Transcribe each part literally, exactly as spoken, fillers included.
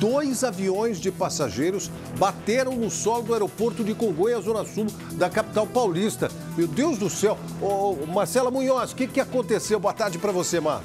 dois aviões de passageiros bateram no solo do aeroporto de Congonhas, zona sul da capital paulista. Meu Deus do céu. Ô, Marcela Munhoz, o que, que aconteceu? Boa tarde para você, Mar.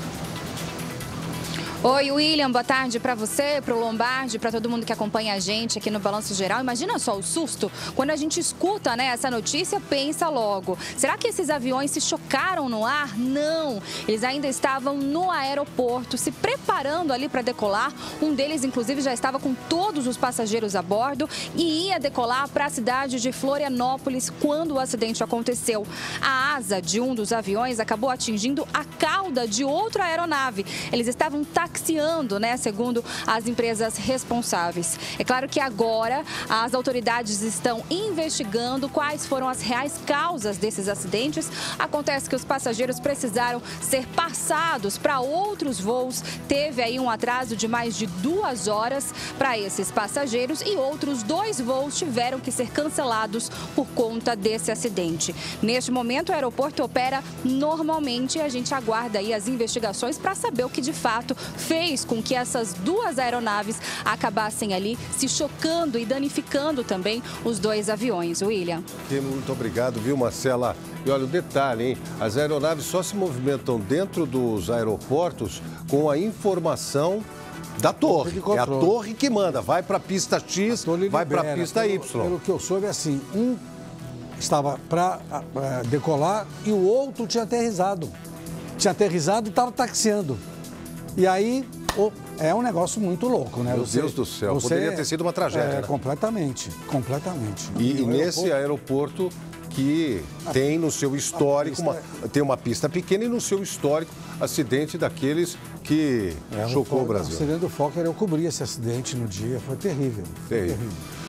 Oi, William, boa tarde para você, para o Lombardi, para todo mundo que acompanha a gente aqui no Balanço Geral. Imagina só o susto, quando a gente escuta, né, essa notícia, pensa logo. Será que esses aviões se chocaram no ar? Não, eles ainda estavam no aeroporto, se preparando ali para decolar. Um deles, inclusive, já estava com todos os passageiros a bordo e ia decolar para a cidade de Florianópolis quando o acidente aconteceu. A asa de um dos aviões acabou atingindo a cauda de outra aeronave. Eles estavam taxiando, né, segundo as empresas responsáveis. É claro que agora as autoridades estão investigando quais foram as reais causas desses acidentes. Acontece que os passageiros precisaram ser passados para outros voos. Teve aí um atraso de mais de duas horas para esses passageiros e outros dois voos tiveram que ser cancelados por conta desse acidente. Neste momento, o aeroporto opera normalmente e a gente aguarda aí as investigações para saber o que de fato fez com que essas duas aeronaves acabassem ali se chocando e danificando também os dois aviões. William. Muito obrigado, viu, Marcela? E olha o detalhe, hein? As aeronaves só se movimentam dentro dos aeroportos com a informação da torre. É a torre que manda. Vai para a pista X, vai para a pista pelo, Y. Pelo que eu soube, assim, um estava para decolar e o outro tinha aterrissado. Tinha aterrissado e estava taxiando. E aí, oh, é um negócio muito louco, né? Meu você, Deus do céu, você, poderia ter sido uma tragédia, é, né? Completamente, completamente. E, e nesse aeroporto que tem no seu histórico, uma, tem uma pista pequena e no seu histórico acidente daqueles que é, chocou o, o Brasil. O acidente do Fokker, eu cobri esse acidente no dia, foi terrível. Foi terrível. terrível.